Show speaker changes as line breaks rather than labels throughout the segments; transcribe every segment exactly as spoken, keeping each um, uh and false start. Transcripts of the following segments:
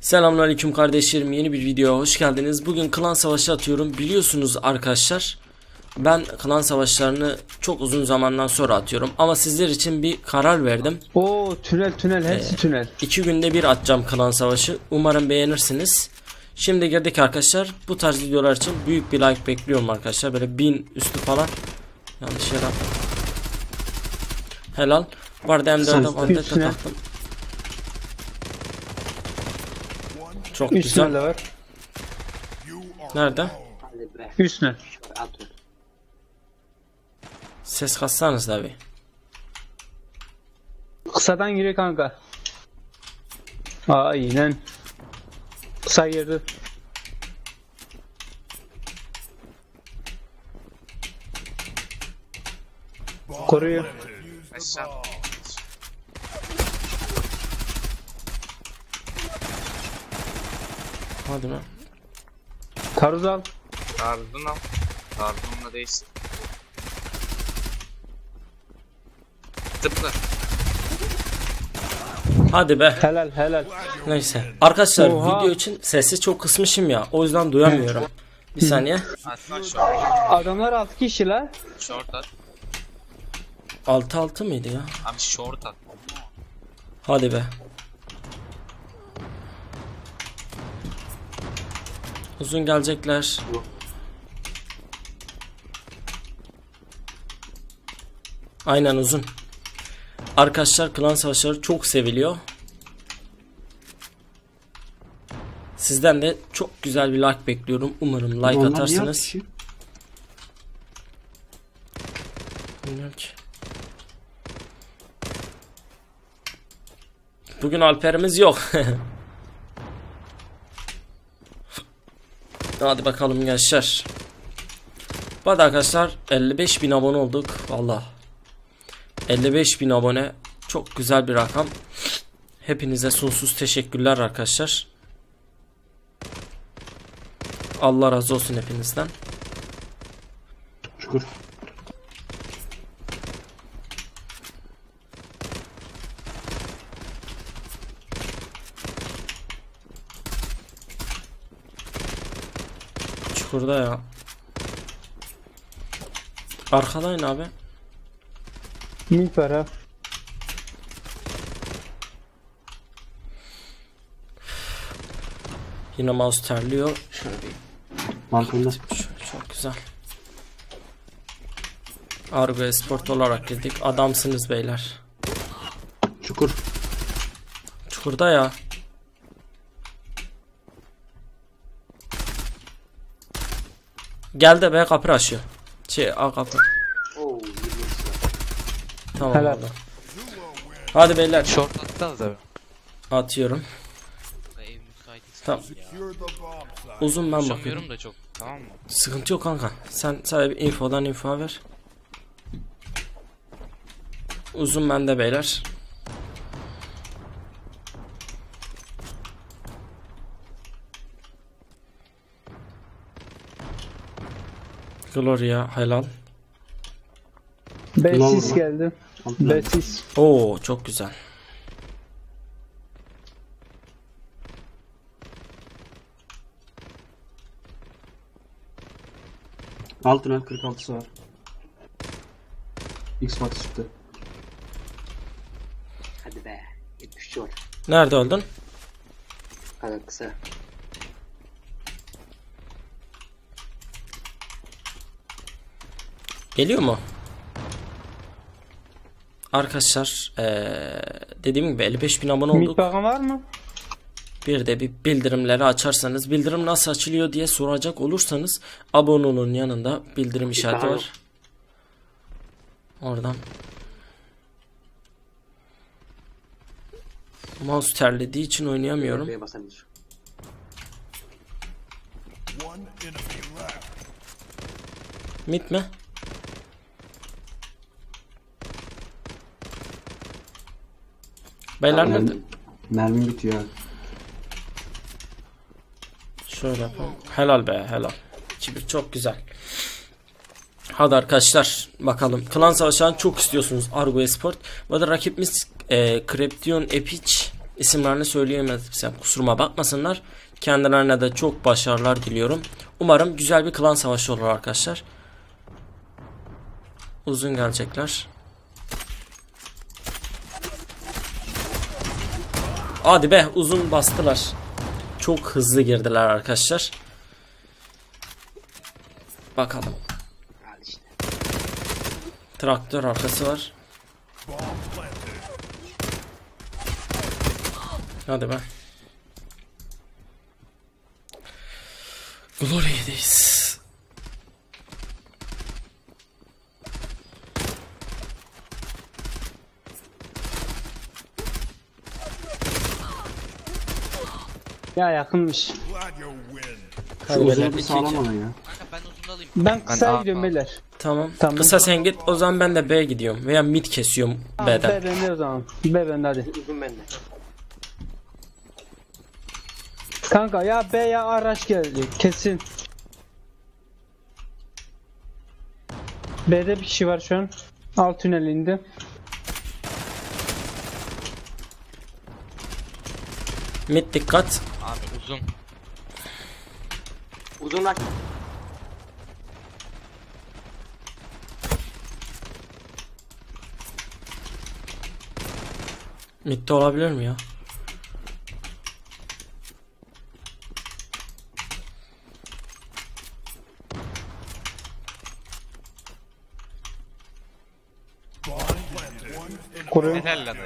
Selamünaleyküm kardeşlerim, yeni bir videoya hoş geldiniz. Bugün klan savaşı atıyorum. Biliyorsunuz arkadaşlar, ben klan savaşlarını çok uzun zamandan sonra atıyorum. Ama sizler için bir karar verdim.
Oo, tünel tünel hepsi ee, tünel.
İki günde bir atacağım klan savaşı. Umarım beğenirsiniz. Şimdi girdik arkadaşlar. Bu tarz videolar için büyük bir like bekliyorum arkadaşlar. Böyle bin üstü falan. Yanlış yere attım. Helal. Vardı M dört'e vandete taktım. Çok
Üst
güzel.
var.
Nerede?
Üstüne.
Ses kassanız da bir.
Kısadan giriyor kanka. Aynen. Kısa girdi. Koruyor.
Hadi lan.
Taarruz al.
Taarruzunu al. Taarruzunla değişsin. Tıpla.
Hadi be.
Helal helal.
Neyse. Arkadaşlar
Oha.
video için sesi çok kısmışım ya. O yüzden duyamıyorum. Bir saniye.
Atma short.
Adamlar altı kişi la.
Short at.
altı altı mıydı ya?
Abi short at.
Hadi be. Uzun gelecekler. Aynen uzun. Arkadaşlar klan savaşları çok seviliyor. Sizden de çok güzel bir like bekliyorum. Umarım like onlar atarsınız. Bilmiyorum ki. Bugün Alper'imiz yok. Hadi bakalım gençler. Hadi arkadaşlar, elli beş bin abone olduk. Vallahi elli beş bin abone çok güzel bir rakam. Hepinize sonsuz teşekkürler arkadaşlar. Allah razı olsun hepinizden.
Şükür.
Çukurda ya. Arkadayın abi.
Mink var ha.
Yine mouse terliyor.
Şöyle bir. Balkonda.
Çok güzel. Argo Esport olarak girdik. Adamsınız beyler.
Çukur.
Çukurda ya. Gel de be, kapı açıyor. Şey a kapı. Tamam.
Helal.
Oldu. Hadi beyler.
Short atsanız abi.
Atıyorum. Tamam. Uzun ben bakıyorum.
Konuşamıyorum da çok. Tamam mı?
Sıkıntı yok kanka. Sen sadece bir infodan info ver. Uzun bende beyler. Gloria helal.
Besis geldi. Besis.
Oo çok güzel.
Altına kırk altısı var. Xbox çıktı.
Hadi be. yetmiş üç var.
Nerede öldün?
Kadar kısa.
Geliyor mu? Arkadaşlar ee, dediğim gibi elli beş bin abone olduk.
Mik bakan var mı?
Bir de bir bildirimleri açarsanız, bildirim nasıl açılıyor diye soracak olursanız abone olun, yanında bildirim işareti var. Oradan. Mouse terlediği için oynayamıyorum. Mid mi? Beyler nerede?
Mermi bitiyor.
Şöyle yapalım. Helal be, helal. iki bir çok güzel. Hadi arkadaşlar bakalım. Klan savaşını çok istiyorsunuz Argo Esport. Bu arada rakibimiz e, Kreption Epic. İsimlerini söyleyemezsem kusuruma bakmasınlar. Kendilerine de çok başarılar diliyorum. Umarım güzel bir klan savaşı olur arkadaşlar. Uzun gelecekler. Hadi be, uzun bastılar. Çok hızlı girdiler arkadaşlar. Bakalım.
Al işte.
Traktör arkası var. Hadi be. Glory'deyiz.
Ya yakınmış.
Şu
Hadi
uzun
beyler,
bir
iki,
sağlam
iki.
alın ya.
Kanka ben uzun alayım.
Ben kısaya
A-
gidiyorum
A-
beyler.
Tamam.
Tamam.
Kısa sen git, o zaman ben de B'ye gidiyorum. Veya mid kesiyorum
Tamam,
B'den.
B bende o zaman. B bende hadi.
Uzun bende.
Kanka ya B ya araç geldi kesin. B'de bir kişi var şu an. Alt tünel indi.
Mid dikkat.
Abi uzun.
Uzun var.
Mid'de olabilir mi ya?
Kuruyor.
Helal lan.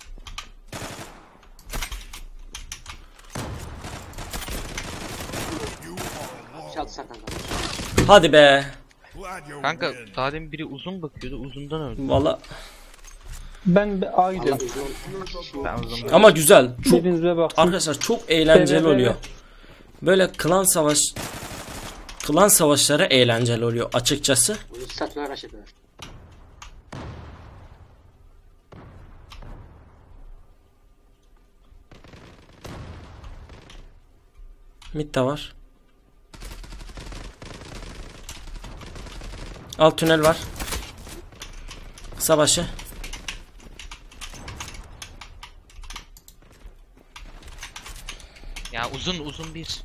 Çaldı zaten.
Hadi be.
Kanka daha demin biri uzun bakıyordu. Uzundan öldü.
Valla
Ben B- A
Allah
gidiyorum.
uzun.
Ben uzun.
ama güzel. Çok
Birinize baksın.
arkadaşlar çok eğlenceli
Evet, evet.
oluyor. Böyle klan savaş klan savaşları eğlenceli oluyor açıkçası.
Uzun satın araç yapıyor.
Mid de var. Alt tünel var. Kısa başı.
Ya uzun uzun bir.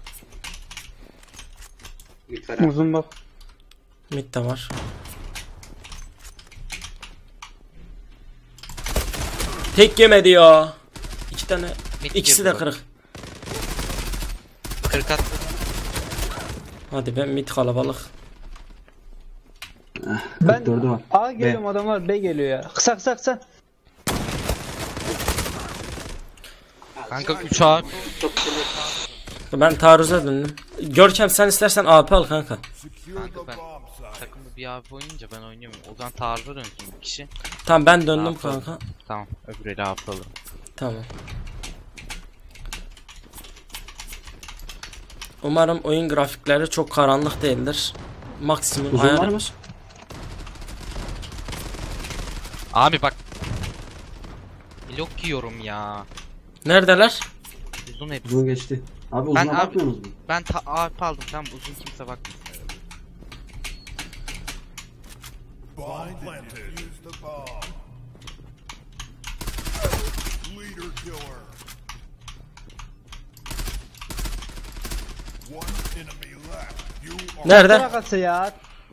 Mid var.
Uzun bak.
Mid de var. Tek yemedi ya. İki tane.
Mid
İkisi
girdi
de
bak.
kırık.
kırk attı.
Hadi ben mid kalabalık.
Ben
kırk dördü var.
A geliyorum, adamlar B geliyor ya. Kısa kısa kısa.
Kanka üç A.
Çok güzel.
Ben taarruza döndüm. Görkem sen istersen A P al kanka.
Kanka ben takımda bir abi oynayınca ben oynayamıyorum. O zaman taarruza dönsün bir kişi.
Tamam ben döndüm
A P al.
kanka.
Tamam öbür eli A P alırım.
Tamam. Umarım oyun grafikleri çok karanlık değildir. Maksimum
Uzun var mı?
ayarlamış.
Abi bak. Blok yiyorum ya.
Neredeler?
Uzun hep.
Uzun geçti. Abi
Ben
uzuna
abi-
bakmıyorsunuz mu?
Ben ta A P aldım tamam uzun kimse bakmıyor.
Bomb planted. Use the bomb. Leader killer. One enemy left. You are
Nerede?
Bırakası ya.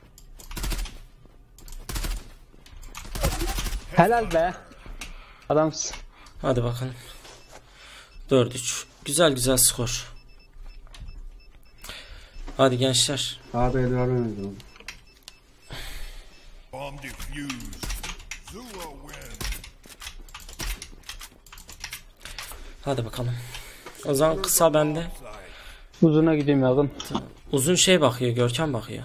Helal be. Adamsın.
Hadi bakalım. dört üç. Güzel güzel skor. Hadi gençler.
Abi el vermemiz lazım.
bomb defused. Zula win.
Hadi bakalım. O zaman kısa bende.
Uzuna gidiyorum yakın.
Uzun şey bakıyor. Görkem bakıyor.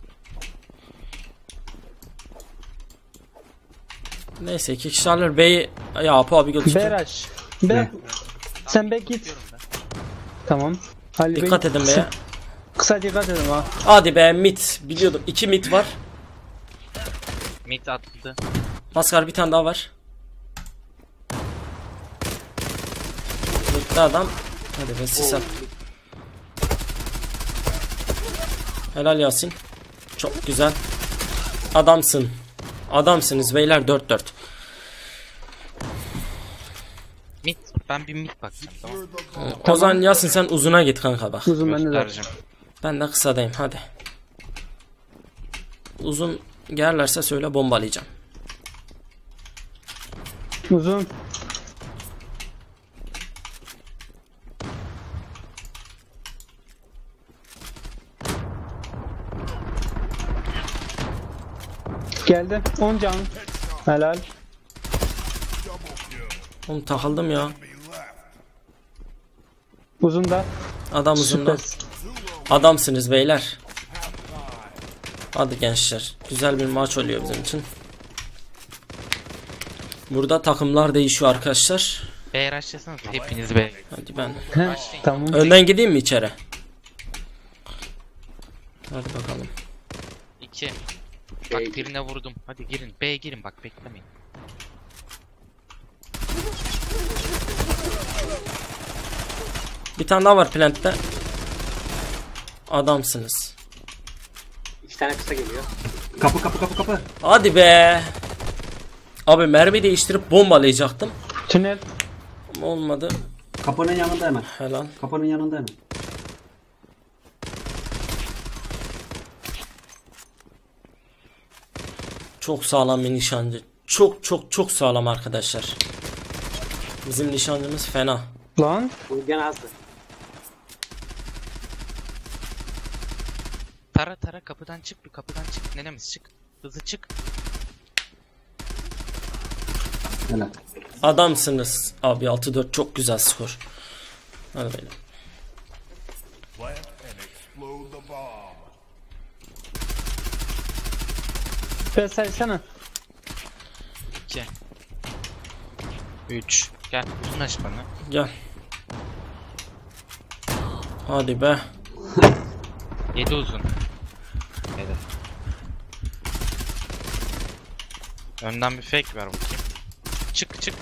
Neyse iki kişi alır. B'yi ya Apo abi götürdü.
Beraş. B.
Ne?
Sen B git. Tamam. Ali
Dikkat
Bey-
edin B'ye.
Kısa dikkat edin ha.
Hadi be mid. Biliyordum. iki mid var.
Mid attı.
Maskar bir tane daha var. Mid'de adam. Hadi be sis at. Helal Yasin. Çok güzel. Adamsın. Adamsınız beyler dört dört.
Mid. Ben bir mid bakacağım, tamam.
O zaman Yasin sen uzuna git kanka bak.
Uzun bende de.
Göstereceğim.
Ben de kısadayım hadi. Uzun gelirlerse söyle bombalayacağım.
Uzun. Geldi. on can. Helal.
Oğlum takıldım ya.
Uzun da.
Adam uzunda.
Süper.
Adamsınız beyler. Hadi gençler. Güzel bir maç oluyor bizim için. Burada takımlar değişiyor arkadaşlar.
B'ye rushlasanız hepiniz B.
Hadi ben.
Heh, tamam.
Önden gideyim mi içeri? Hadi bakalım.
iki.
B'ye
Bak birine vurdum. Hadi girin. B'ye girin bak, beklemeyin.
Bir tane daha var plantte. Adamsınız.
İki tane kısa geliyor.
Kapı kapı kapı kapı.
Hadi be. Abi mermi değiştirip bombalayacaktım.
Tünel.
Ama olmadı.
Kapının yanında hemen.
Helal.
Kapının yanında hemen.
Çok sağlam bir nişancı. Çok çok çok sağlam arkadaşlar. Bizim nişancımız fena.
Lan.
Bu gene azdı.
Tara tara kapıdan çık, bir kapıdan çık. Nenemiz çık. Hızlı çık.
Helal.
Adamsınız. Abi altı dört çok güzel skor. Hadi böyle.
Plant and explode the bomb.
Ben saysana.
iki. üç. Gel uzun aç bana.
Gel. Hadi be.
yedi uzun. yedi. Önden bir fake ver bakayım. Çık çık.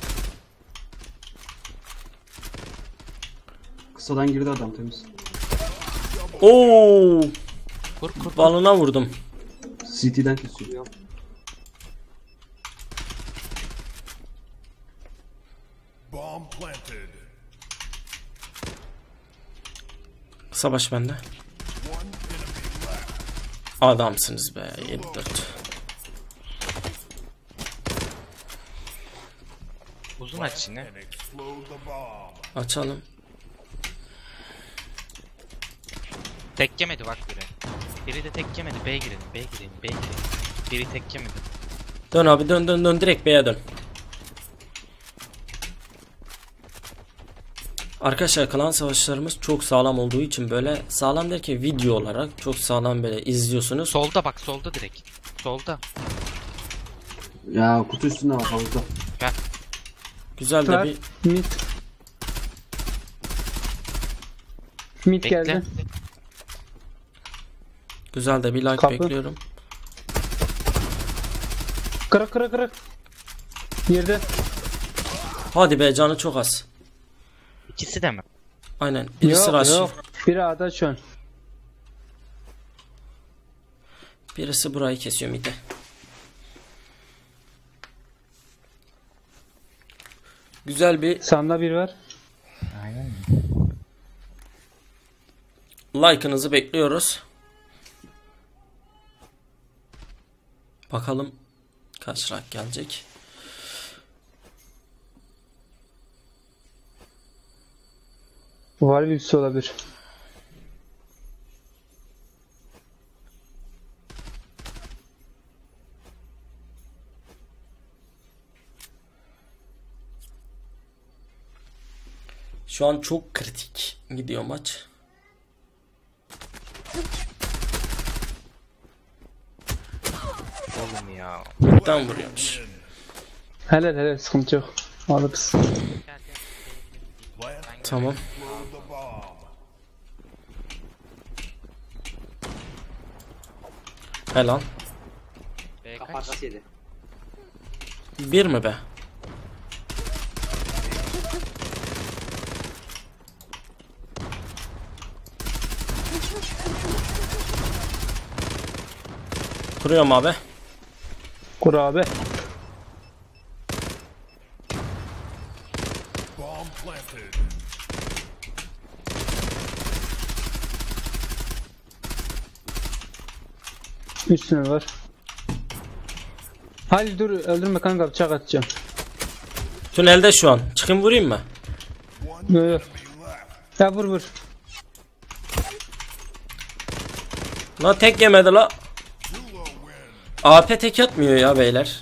Kısadan girdi adam temiz.
Oo!
Kur kur.
Balına vurdum.
C T'den kesiyor.
Bomb planted.
Savaş bende.
One enemy left.
Adamsınız be. yedi dört.
Uzun aç yine.
And explode the bomb.
Açalım.
Tek yemedi bak biri. Biri de tek yemedi. B girelim. B girelim. B girelim. Biri tek yemedi.
Dön abi dön dön dön direkt B'ye dön. Arkadaşlar klan savaşlarımız çok sağlam olduğu için böyle sağlam derken video olarak çok sağlam böyle izliyorsunuz.
Solda bak, solda direkt. Solda.
Ya kutu üstünde var havuzda.
Gel.
Güzel de
Ver.
bir
Mid. Mid
Bekle.
geldi.
güzel de bir like
Kapı.
bekliyorum.
Kırık kırık kırık. Girdi.
Hadi be canı çok az.
İkisi de mi?
Aynen birisi
Yok
rush.
yok. Biri A'da şu an.
Birisi burayı kesiyor mide. Güzel bir
Sağında biri var.
like'ınızı bekliyoruz. Bakalım kaç like gelecek.
Var birisi olabilir.
Şu an çok kritik gidiyor maç.
Oğlum ya.
Buradan vuruyormuş.
Helal helal sıkıntı yok. Alırız.
Gel gel.
Plant
Tamam.
explode the bomb.
Helal.
B
Kafa
kaç?
arkası yedi.
Bir mi be? Kuruyorum abi.
Kur abi.
Bomb planted. planted.
Üstüne var. Hadi dur öldürme kanka, bıçak atacağım.
Tünelde şu an. Çıkayım vurayım mı?
Yok yok. Ya vur vur.
La tek yemedi la. A P tek atmıyor ya beyler.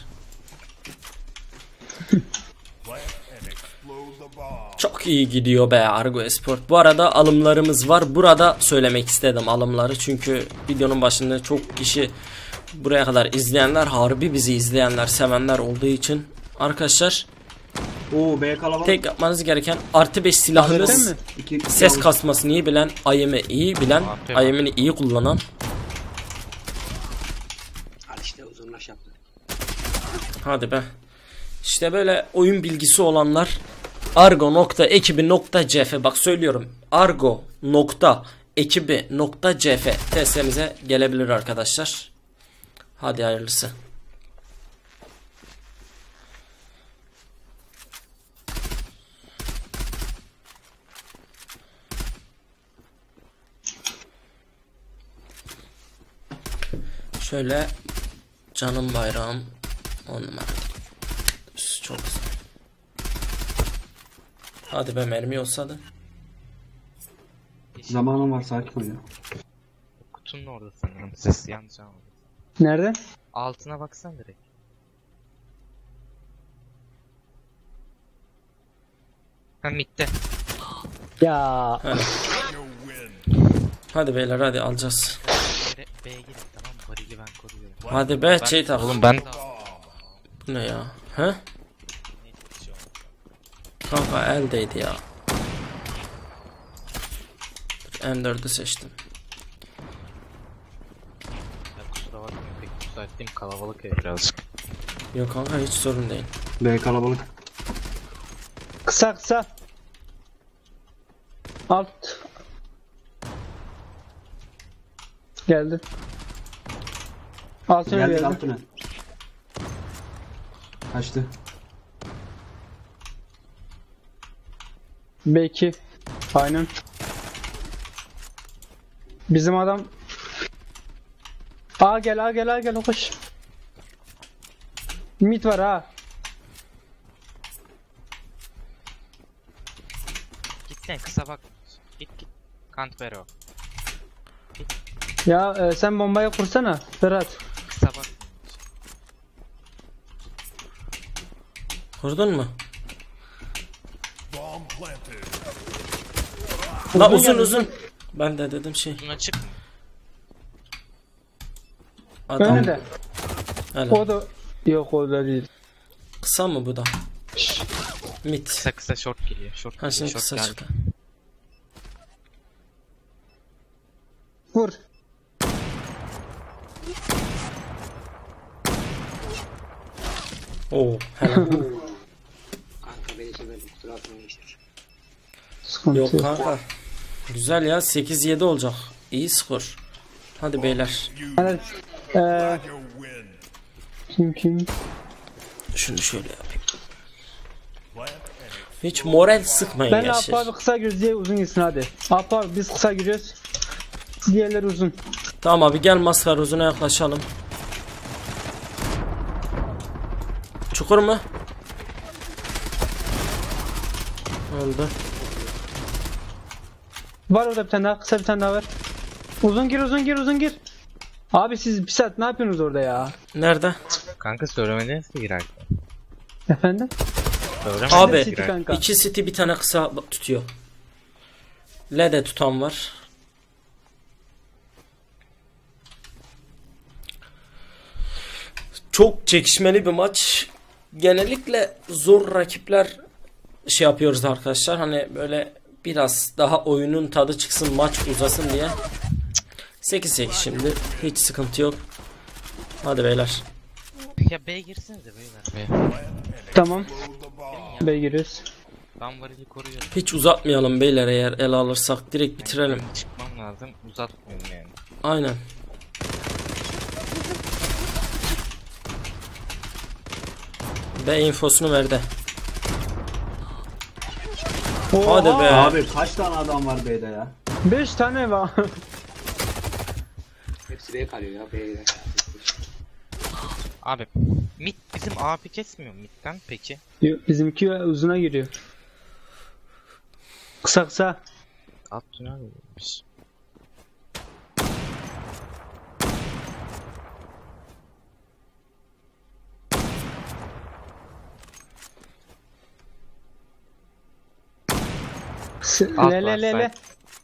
Çok iyi gidiyor be Argo Esport. Bu arada alımlarımız var. Burada söylemek istedim alımları. Çünkü videonun başında çok kişi buraya kadar izleyenler, harbi bizi izleyenler, sevenler olduğu için arkadaşlar
Oo B kalabalık.
tek yapmanız gereken artı beş silahınız,
Değil mi?
İki, iki
ses
yalnız.
kasmasını iyi bilen, ayımı iyi bilen, ayımını iyi kullanan.
Al işte uzunlaş yaptı.
Hadi be. İşte böyle oyun bilgisi olanlar argo nokta ekibi nokta c f, bak söylüyorum, argo nokta ekibi nokta c f testimize gelebilir arkadaşlar. Hadi hayırlısı. Şöyle canım bayrağım on numara. Çok güzel. Hadi be, mermi olsa da.
Zamanım var, sakin ol ya.
Kutunun orada sanırım. Ses yanlış anladım.
Nerede?
Altına baksan direkt. Ha midde.
Ya
Hadi. Hadi beyler, hadi alacağız.
B'ye B'ye girin tamam mı? Varili ben koruyorum.
Hadi be şey tak.
Oğlum ben
Bu ne ya? He? Kanka eldeydi ya. M dördü seçtim.
Ya kusura bakmayın pek müsait değilim, kalabalık ev birazcık.
Yok kanka, hiç sorun değil.
B kalabalık.
kısa kısa. Alt. Geldi. Altına
Geldik
geldi.
altına. Kaçtı.
B iki. Aynen. Bizim adam. A gel, A gel, A gel, koş. Mid var ha.
Git lan kısa bak. Git git. Kantbero.
Ya e, sen bombayı kursana Ferhat.
Kısa bak.
Kurdun mu?
Bomb planted.
La
Uzun
uzun
gel,
uzun. Ben de dedim şey.
Buna çık mı?
Adam.
Önünde.
Hele.
O da yok, o da değil.
Kısa mı bu da? Mid.
Kısa kısa short geliyor. Short
Ha
geliyor.
şimdi
Short
kısa
geldi.
çıktı.
Vur.
Oo, hele.
Kanka beni severdim. Kusura bakma gençler.
Sıkıntı
Yok
yok.
kanka. Güzel ya, sekiz yedi olacak. İyi skor. Hadi beyler.
Evet. Ee,
You win.
kim kim?
Şunu şöyle yapayım. Hiç moral sıkmayın
Ben
gençler.
Apo abi kısa giriyoruz diye uzun gitsin hadi. Apo abi biz kısa giriyoruz. Diğerleri uzun.
Tamam abi, gel Maskar, uzuna yaklaşalım. Çukur mu? Oldu.
Var orada bir tane daha, kısa bir tane daha var. Uzun gir, uzun gir, uzun gir. Abi siz bir saat ne yapıyorsunuz orada ya?
Nerede?
Kanka söylemediniz ki girerken.
Efendim?
Söylemediniz
Abi,
ki
City
girerken.
kanka.
İki city bir tane kısa tutuyor. L de tutan var. Çok çekişmeli bir maç. Genellikle zor rakipler şey yapıyoruz arkadaşlar. Hani böyle biraz daha oyunun tadı çıksın, maç uzasın diye. sekiz sekiz şimdi. Hiç sıkıntı yok. Hadi beyler.
Ya B girsenize beyler. B.
Tamam.
The bomb.
B'ye giriyoruz.
Ben varili koruyorum.
Hiç uzatmayalım beyler, eğer ele alırsak direkt bitirelim.
Benim çıkmam lazım. Uzatmıyorum yani.
Aynen. B infosunu verdi. Hadi be.
Abi kaç tane adam var B'de ya?
beş tane var.
Hepsi B kalıyor ya. B'ye gider.
Abi mid bizim A P kesmiyor midden peki.
Bizimki uzuna giriyor. Kısa kısa.
Alt tünel olmuş.
S-
Alt
Le le
var,
le le.
side.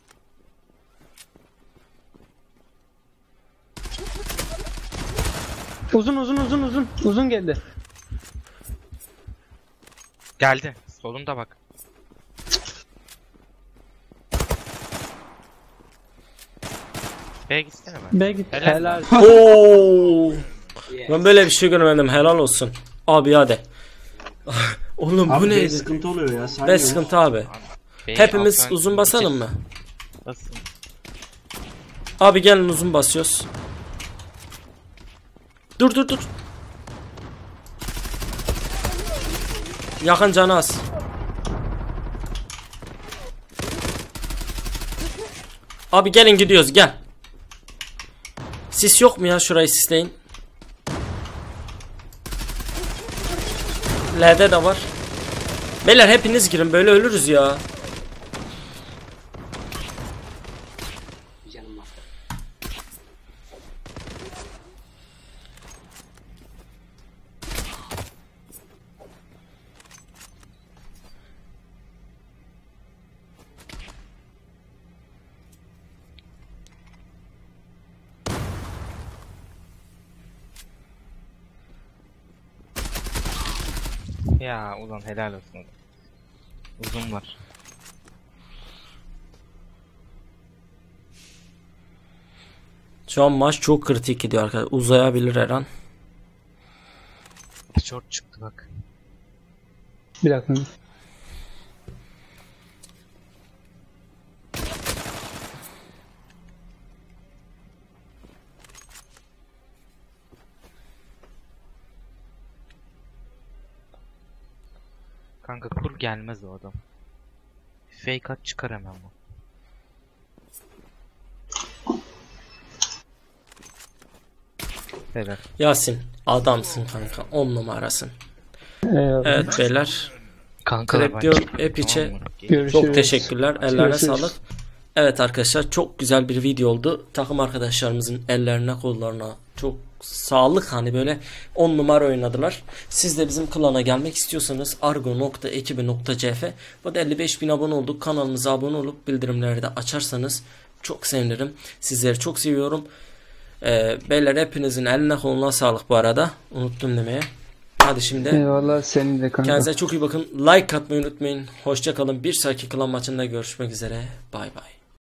Uzun uzun uzun uzun. Uzun geldi.
Geldi. Solunda bak. B'ye gitsene ben.
Be git.
Helal.
Helal.
Oo.
Yes.
Ben böyle bir şey görmedim. Helal olsun. Abi hadi. Oğlum
Abi
bu
B
neydi?
sıkıntı oluyor ya.
Be
saymıyoruz.
sıkıntı abi.
B'yi
Hepimiz
alttan
uzun basalım
gidecek.
mı?
Basın.
Abi gelin uzun basıyoruz. Dur dur dur. Yakın canı az. Abi gelin gidiyoruz gel. Sis yok mu ya, şurayı sisleyin. L'de de var. Beyler hepiniz girin, böyle ölürüz ya.
Bir canım var.
Ya ulan helal olsun. Uzun var.
Şu an maç çok kritik gidiyor arkadaşlar. Uzayabilir her an.
Short çıktı bak.
Bir dakika.
Kanka kur gelmez o adam. Fake at çıkar hemen bu. Helal.
Yasin adamsın kanka, on numarasın.
Eyvallah.
Evet beyler,
Kanka
Krep
ben
diyor,
çıktım,
Epiç'e
tamam mı?
Görüşürüz.
çok teşekkürler. Ellerine
Görüşürüz.
sağlık. Evet arkadaşlar, çok güzel bir video oldu. Takım arkadaşlarımızın ellerine kollarına çok sağlık, hani böyle on numara oynadılar. Siz de bizim klana gelmek istiyorsanız argo nokta ekibi nokta c f. Bu da elli beş bin abone olduk. Kanalımıza abone olup bildirimleri de açarsanız çok sevinirim. Sizleri çok seviyorum. Ee, beyler hepinizin eline koluna sağlık bu arada. Unuttum demeye. Hadi şimdi.
Eyvallah, senin de kanka.
Kendinize çok iyi bakın. Like atmayı unutmayın. Hoşça kalın. Bir sonraki klan maçında görüşmek üzere. Bay bay.